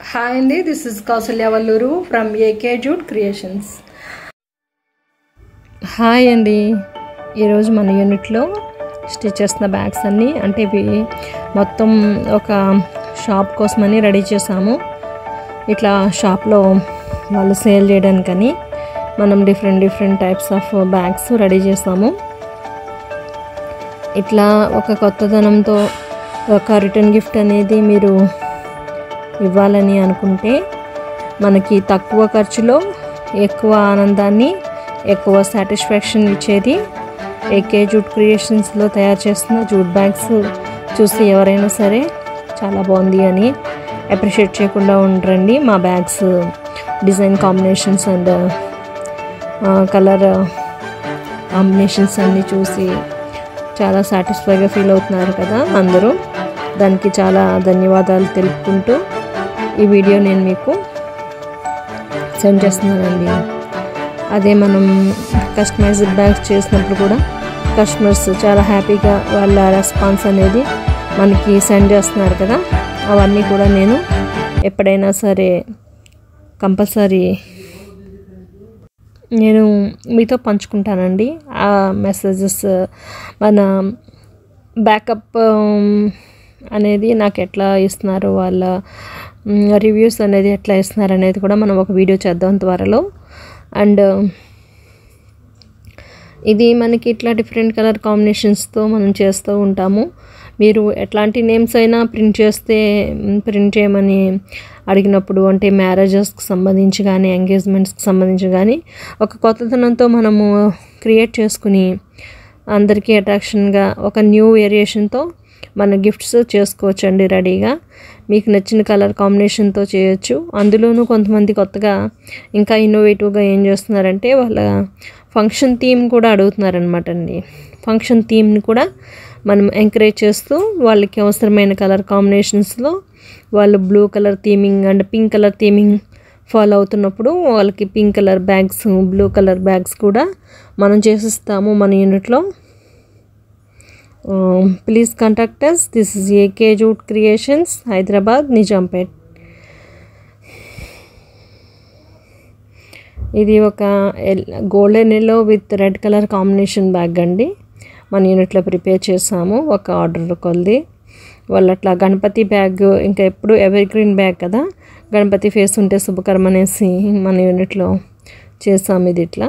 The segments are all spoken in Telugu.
హాయ్ అండి, this is Kousalya Valluru from AK jute creations. Hi అండి, ఈరోజు మన యూనిట్లో స్టిచ్ చేస్తున్న బ్యాగ్స్ అన్నీ అంటే ఇవి మొత్తం ఒక షాప్ కోసమని రెడీ చేసాము. ఇట్లా షాప్లో వాళ్ళు సేల్ చేయడానికని మనం different types of bags ready చేసాము. ఇట్లా ఒక కొత్తదనంతో ఒక రిటర్న్ గిఫ్ట్ అనేది మీరు ఇవ్వాలని అనుకుంటే మనకి తక్కువ ఖర్చులో ఎక్కువ ఆనందాన్ని, ఎక్కువ సాటిస్ఫాక్షన్ ఇచ్చేది ఏకే జూట్ క్రియేషన్స్లో తయారు చేస్తున్న జూట్ బ్యాగ్స్ చూసి ఎవరైనా సరే చాలా బాగుంది అని అప్రిషియేట్ చేయకుండా ఉండరండి. మా bags design combinations and colour combinations అన్నీ చూసి చాలా సాటిస్ఫైగా ఫీల్ అవుతున్నారు కదా అందరూ. దానికి చాలా ధన్యవాదాలు తెలుపుకుంటూ ఈ వీడియో నేను మీకు సెండ్ చేస్తున్నానండి. అదే మనం కస్టమైజ్డ్ బ్యాగ్స్ చేసినప్పుడు కూడా కస్టమర్స్ చాలా హ్యాపీగా వాళ్ళ రెస్పాన్స్ అనేది మనకి సెండ్ చేస్తున్నారు కదా. అవన్నీ కూడా నేను ఎప్పుడైనా సరే కంపల్సరీ నేను మీతో పంచుకుంటానండి. ఆ మెసేజెస్ మన బ్యాకప్ అనేది నాకు ఎట్లా ఇస్తున్నారు, వాళ్ళ రివ్యూస్ అనేది ఎట్లా ఇస్తున్నారు అనేది కూడా మనం ఒక వీడియో చేద్దాం త్వరలో. అండ్ ఇది మనకి ఇట్లా డిఫరెంట్ కలర్ కాంబినేషన్స్తో మనం చేస్తూ ఉంటాము. మీరు ఎట్లాంటి నేమ్స్ అయినా ప్రింట్ చేయమని అడిగినప్పుడు, అంటే మ్యారేజెస్కి సంబంధించి కానీ ఎంగేజ్మెంట్స్కి సంబంధించి కానీ ఒక కొత్తదనంతో మనము క్రియేట్ చేసుకుని అందరికీ అట్రాక్షన్గా ఒక న్యూ వేరియేషన్తో మన గిఫ్ట్స్ చేసుకోవచ్చు అండి. రెడీగా మీకు నచ్చిన కలర్ కాంబినేషన్తో చేయొచ్చు. అందులోనూ కొంతమంది కొత్తగా ఇంకా ఇన్నోవేటివ్గా ఏం చేస్తున్నారంటే వాళ్ళ ఫంక్షన్ థీమ్ కూడా అడుగుతున్నారనమాట అండి. ఫంక్షన్ థీమ్ని కూడా మనం ఎంకరేజ్ చేస్తూ వాళ్ళకి అవసరమైన కలర్ కాంబినేషన్స్లో వాళ్ళు blue colour theming and pink colour theming follow అవుతున్నప్పుడు వాళ్ళకి pink colour bags, blue colour bags కూడా మనం చేసిస్తాము మన యూనిట్లో. Please contact us. This is AK jute creations, Hyderabad, Nizampet. ఇది ఒక golden yellow with red colour combination bag అండి. మన యూనిట్లో ప్రిపేర్ చేసాము ఒక ఆర్డర్ కొద్ది. వాళ్ళు అట్లా గణపతి బ్యాగ్ ఇంకా ఎప్పుడు ఎవర్ గ్రీన్ బ్యాగ్ కదా, గణపతి ఫేస్ ఉంటే శుభకరం అనేసి మన యూనిట్లో చేసాము.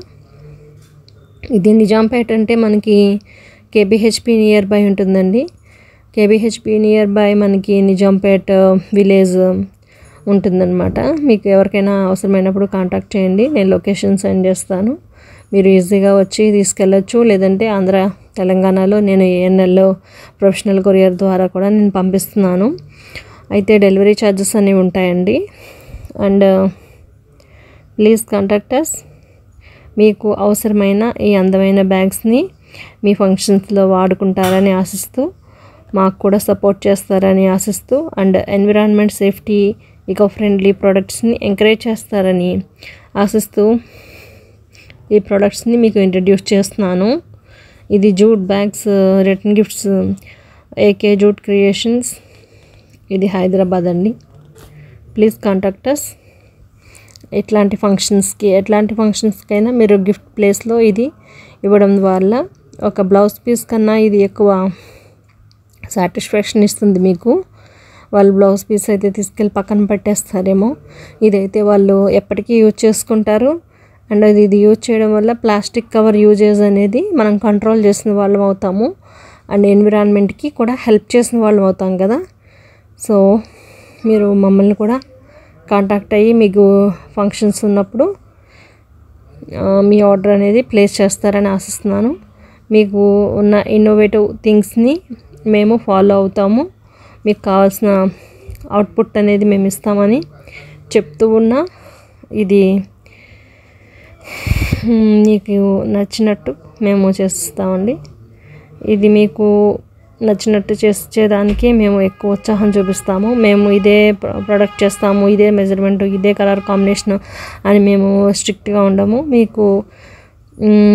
ఇది నిజాంపేట్ అంటే మనకి కేబిహెచ్పి నియర్ బై ఉంటుందండి. కేబిహెచ్పి నియర్ బై మనకి నిజాంపేట్ విలేజ్ ఉంటుందన్నమాట. మీకు ఎవరికైనా అవసరమైనప్పుడు కాంటాక్ట్ చేయండి, నేను లొకేషన్ సెండ్ చేస్తాను. మీరు ఈజీగా వచ్చి తీసుకెళ్ళచ్చు. లేదంటే ఆంధ్ర తెలంగాణలో నేను ఏఎన్ఎల్లో ప్రొఫెషనల్ కొరియర్ ద్వారా కూడా నేను పంపిస్తున్నాను. అయితే డెలివరీ ఛార్జెస్ అనేవి ఉంటాయండి. And please contact us. మీకు అవసరమైన ఈ అందమైన బ్యాగ్స్ని మీ ఫంక్షన్స్లో వాడుకుంటారని ఆశిస్తూ, మాకు కూడా సపోర్ట్ చేస్తారని ఆశిస్తూ, and environment safety, eco friendly ప్రోడక్ట్స్ని ఎంకరేజ్ చేస్తారని ఆశిస్తూ ఈ ప్రోడక్ట్స్ని మీకు ఇంట్రడ్యూస్ చేస్తున్నాను. ఇది jute bags return gifts, AK jute creations, ఇది హైదరాబాద్ అండి. Please contact us. ఎట్లాంటి ఫంక్షన్స్కైనా మీరు గిఫ్ట్ ప్లేస్లో ఇది ఇవ్వడం వల్ల ఒక బ్లౌజ్ పీస్ కన్నా ఇది ఎక్కువ సాటిస్ఫాక్షన్ ఇస్తుంది మీకు. వాళ్ళు బ్లౌజ్ పీస్ అయితే తీసుకెళ్ళి పక్కన పెట్టేస్తారేమో, ఇదైతే వాళ్ళు ఎప్పటికీ యూజ్ చేసుకుంటారు. అండ్ ఇది యూజ్ చేయడం వల్ల ప్లాస్టిక్ కవర్ యూజేజ్ అనేది మనం కంట్రోల్ చేసిన వాళ్ళం అవుతాము. అండ్ ఎన్విరాన్మెంట్కి కూడా హెల్ప్ చేసిన వాళ్ళం అవుతాం కదా. సో మీరు మమ్మల్ని కూడా కాంటాక్ట్ అయ్యి మీకు ఫంక్షన్స్ ఉన్నప్పుడు మీ ఆర్డర్ అనేది ప్లేస్ చేస్తారని ఆశిస్తున్నాను. మీకు ఉన్న ఇన్నోవేటివ్ థింగ్స్ని మేము ఫాలో అవుతాము. మీకు కావాల్సిన అవుట్పుట్ అనేది మేము ఇస్తామని చెప్తూ ఉన్నా. ఇది మీకు నచ్చినట్టు మేము చేస్తామండి. ఇది మీకు నచ్చినట్టు చేసేదానికి మేము ఎక్కువ ఉత్సాహం చూపిస్తాము. మేము ఇదే ప్రోడక్ట్ చేస్తాము, ఇదే మెజర్మెంట్, ఇదే కలర్ కాంబినేషన్ అని మేము స్ట్రిక్ట్గా ఉండము. మీకు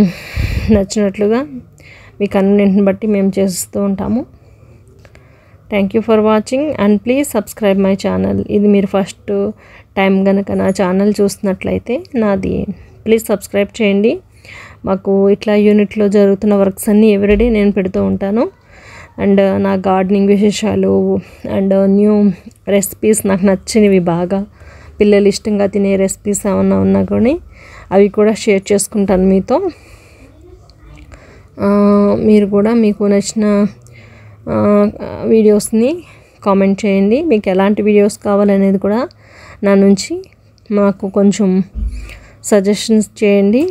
నచ్చినట్లుగా మీ కన్వీనియంట్ని బట్టి మేము చేస్తూ ఉంటాము. Thank you for watching and please subscribe my channel. ఇది మీరు ఫస్ట్ టైం కనుక నా ఛానల్ చూస్తున్నట్లయితే నాది ప్లీజ్ సబ్స్క్రైబ్ చేయండి. మాకు ఇట్లా యూనిట్లో జరుగుతున్న వర్క్స్ అన్నీ ఎవ్రీడే నేను పెడుతూ ఉంటాను. అండ్ నా గార్డెనింగ్ విశేషాలు అండ్ న్యూ రెసిపీస్ నాకు నచ్చినవి బాగా పిల్లలు ఇష్టంగా తినే రెసిపీస్ ఏమన్నా ఉన్నా కానీ అవి కూడా షేర్ చేసుకుంటాను మీతో. మీరు కూడా మీకు నచ్చిన వీడియోస్ని కామెంట్ చేయండి. మీకు ఎలాంటి వీడియోస్ కావాలనేది కూడా నా నుంచి మాకు కొంచెం సజెషన్స్ చేయండి.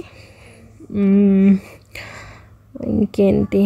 ఇంకేంటి,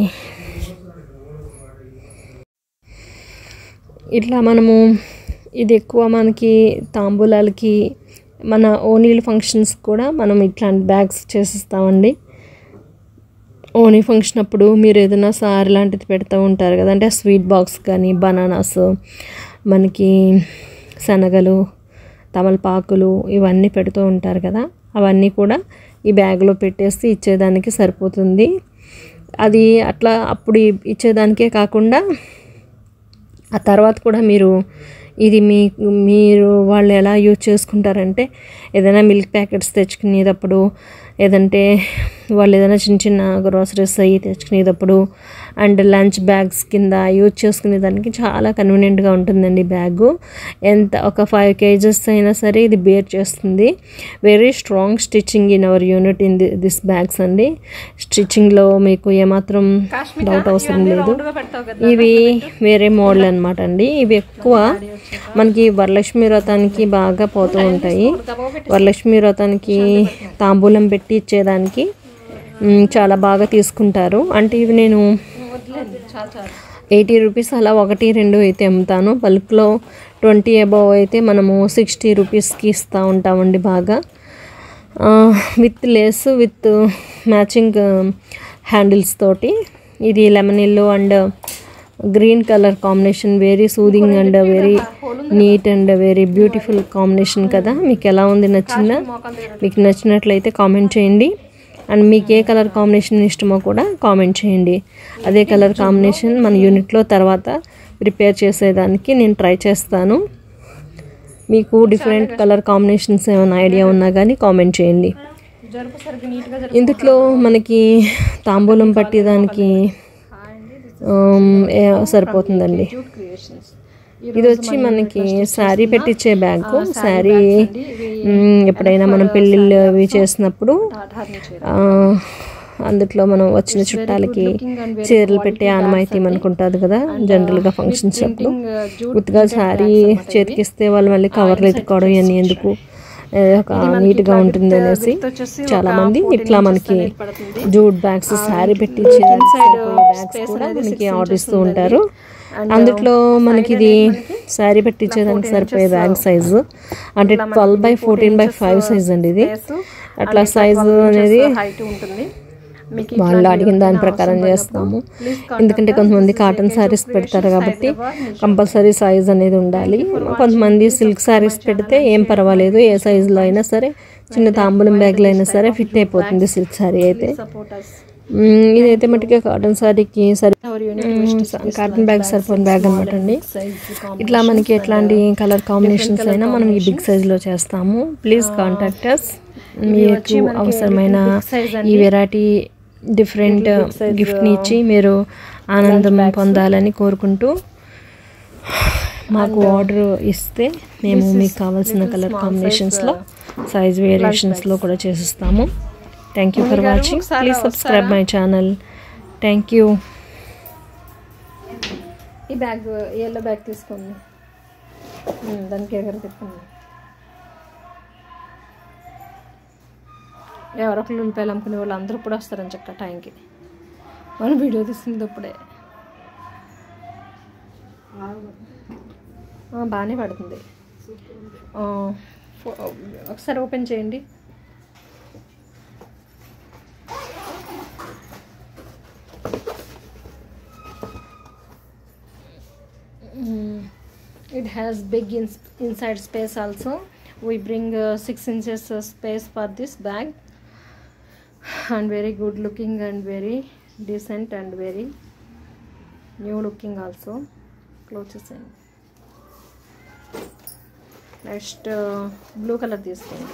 ఇట్లా మనము ఇది ఎక్కువ మనకి తాంబూలాలకి మన ఓణీల ఫంక్షన్స్ కూడా మనం ఇట్లాంటి బ్యాగ్స్ చేసిస్తామండి. ఓణీ ఫంక్షన్ అప్పుడు మీరు ఏదైనా సారీ లాంటిది పెడతా ఉంటారు కదా, అంటే స్వీట్ బాక్స్ కానీ బనానాస్, మనకి శనగలు, తమలపాకులు ఇవన్నీ పెడుతూ ఉంటారు కదా, అవన్నీ కూడా ఈ బ్యాగ్లో పెట్టేసి ఇచ్చేదానికి సరిపోతుంది. అది అట్లా అప్పుడు ఇచ్చేదానికే కాకుండా ఆ తర్వాత కూడా ఇది మీరు వాళ్ళు ఎలా యూజ్ చేసుకుంటారంటే ఏదైనా మిల్క్ ప్యాకెట్స్ తెచ్చుకునేటప్పుడు, ఏదంటే వాళ్ళు ఏదైనా చిన్న చిన్న గ్రోసరీస్ అవి తెచ్చుకునేటప్పుడు అండ్ లంచ్ బ్యాగ్స్ కింద యూజ్ చేసుకునేదానికి చాలా కన్వీనియంట్గా ఉంటుందండి. బ్యాగు ఎంత ఒక 5 kgs అయినా సరే ఇది బేర్ చేస్తుంది. Very strong stitching in our unit in this bags అండి. స్టిచ్చింగ్లో మీకు ఏమాత్రం డౌట్ అవసరం లేదు. ఇవి వేరే మోడల్ అనమాట అండి. ఇవి ఎక్కువ మనకి వరలక్ష్మి వ్రతానికి బాగా పోతూ ఉంటాయి. వరలక్ష్మి వ్రతానికి తాంబూలం పెట్టి ఇచ్చేదానికి చాలా బాగా తీసుకుంటారు. అంటే ఇవి నేను 80 రూపీస్ అలా 1, 2 అయితే అమ్ముతాను. బల్క్లో 20 అబవ్ అయితే మనము 60 రూపీస్కి ఇస్తూ ఉంటామండి. బాగా with lace with matching handles తోటి. ఇది lemon yellow and green colour combination, very soothing and very neat and very beautiful combination కదా. మీకు ఎలా ఉంది, నచ్చిందా? మీకు నచ్చినట్లయితే కామెంట్ చేయండి. అండ్ మీకు ఏ కలర్ కాంబినేషన్ ఇష్టమో కూడా కామెంట్ చేయండి. అదే కలర్ కాంబినేషన్ మన యూనిట్లో తర్వాత ప్రిపేర్ చేసేదానికి నేను ట్రై చేస్తాను. మీకు డిఫరెంట్ కలర్ కాంబినేషన్స్ ఏమైనా ఐడియా ఉన్నా కానీ కామెంట్ చేయండి. ఇందులో మనకి తాంబూలం పట్టేదానికి సరిపోతుందండి. ఇది వచ్చి మనకి శారీ పెట్టించే బ్యాగు. శారీ ఎప్పుడైనా మనం పెళ్ళిళ్ళు అవి చేసినప్పుడు అందులో మనం వచ్చిన చుట్టాలకి చీరలు పెట్టే ఆనమాయితీ మనకు ఉంటుంది కదా జనరల్గా ఫంక్షన్స్ అప్పుడు. గుర్తుగా శారీ చేతికిస్తే వాళ్ళు మళ్ళీ కవర్లు ఎత్తుకోవడం ఇవన్నీ ఎందుకు, ఒక నీట్గా ఉంటుంది అనేసి చాలామంది ఇట్లా మనకి జూట్ బ్యాగ్స్, శారీ పెట్టించే బ్యాగ్స్ కూడా మనకి ఆర్డర్ ఇస్తూ ఉంటారు. అందులో మనకి ఇది శారీ పెట్టించేదానికి సరిపోయే బ్యాగ్ సైజు అంటే 12x14x5 సైజ్ అండి. ఇది అట్లా సైజు అనేది వాళ్ళు అడిగిన దాని ప్రకారం చేస్తాము. ఎందుకంటే కొంతమంది కాటన్ శారీస్ పెడతారు కాబట్టి కంపల్సరీ సైజ్ అనేది ఉండాలి. కొంతమంది సిల్క్ శారీస్ పెడితే ఏం పర్వాలేదు, ఏ సైజులో అయినా సరే, చిన్న తాంబూలం బ్యాగ్లో అయినా సరే ఫిట్ అయిపోతుంది సిల్క్ శారీ అయితే. ఇదైతే మటుకే కాటన్ శారీకి కాటన్ బ్యాగ్ సరిపోయిన బ్యాగ్ అనమాట అండి. ఇట్లా మనకి ఎట్లాంటి కలర్ కాంబినేషన్స్ అయినా మనం ఈ బిగ్ సైజ్లో చేస్తాము. Please contact us. మీకు అవసరమైన ఈ వెరైటీ డిఫరెంట్ గిఫ్ట్ని ఇచ్చి మీరు ఆనందం పొందాలని కోరుకుంటూ మాకు ఆర్డర్ ఇస్తే మేము మీకు కావాల్సిన కలర్ కాంబినేషన్స్లో, సైజ్ వేరియేషన్స్లో కూడా చేసిస్తాము. Thank you for watching. Please subscribe my channel. Thank you. ఈ బ్యాగ్ ఎల్లో బ్యాగ్ తీసుకోండి, దానికి ఎగర తిప్పండి. ఎవరొకరు ఉల్లిపాయలు అమ్ముకునే వాళ్ళు అందరూ ఇప్పుడు వస్తారని చెక్క టైంకి. మనం వీడియో తీసింది ఇప్పుడే బాగానే పడుతుంది. ఒకసారి ఓపెన్ చేయండి. It has big inside space also. We bring 6 inches space for this bag, and very good looking and very decent and very new looking also. Close చేసేయండి. నెక్స్ట్ బ్లూ కలర్ తీసుకోండి.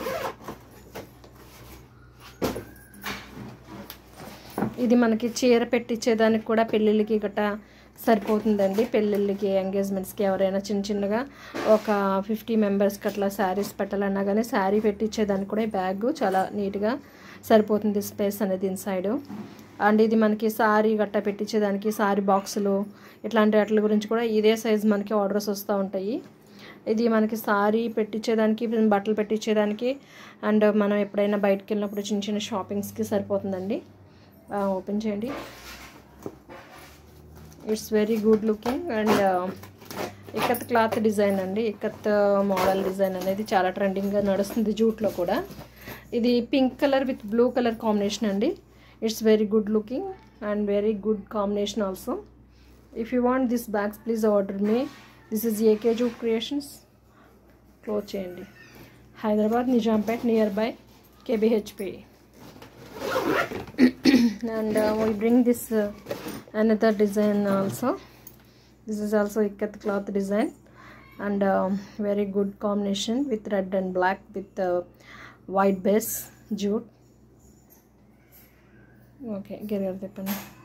ఇది మనకి చీర పెట్టించేదానికి కూడా పెళ్ళిళ్ళకి గట్రా సరిపోతుందండి. పెళ్ళిళ్ళకి, ఎంగేజ్మెంట్స్కి ఎవరైనా చిన్నగా ఒక 50 మెంబర్స్కి అట్లా శారీస్ పెట్టాలన్నా కానీ శారీ పెట్టించేదానికి కూడా ఈ బ్యాగ్ చాలా నీట్గా సరిపోతుంది, స్పేస్ అనేది ఇన్సైడ్. అండ్ ఇది మనకి శారీ గట్ట పెట్టించేదానికి, శారీ బాక్సులు ఇట్లాంటి వాటి గురించి కూడా ఇదే సైజ్ మనకి ఆర్డర్స్ వస్తూ ఉంటాయి. ఇది మనకి శారీ పెట్టించేదానికి, బట్టలు పెట్టించేదానికి, అండ్ మనం ఎప్పుడైనా బయటకు వెళ్ళినప్పుడు చిన్న చిన్న షాపింగ్స్కి సరిపోతుందండి. ఓపెన్ చేయండి. It's very good looking and ikat cloth design అండి. ఇక్కత్ మోడల్ డిజైన్ అనేది చాలా ట్రెండింగ్గా నడుస్తుంది జూట్లో కూడా. ఇది pink colour with blue colour combination అండి. It's very good looking and very good combination also. If you want this bags please order me. This is AK jute creations. Close చేయండి. Hyderabad Nizampet near by KBHP. And we bring this another design also. This is also ikat cloth design and very good combination with red and black with white base jute. Okay, get it.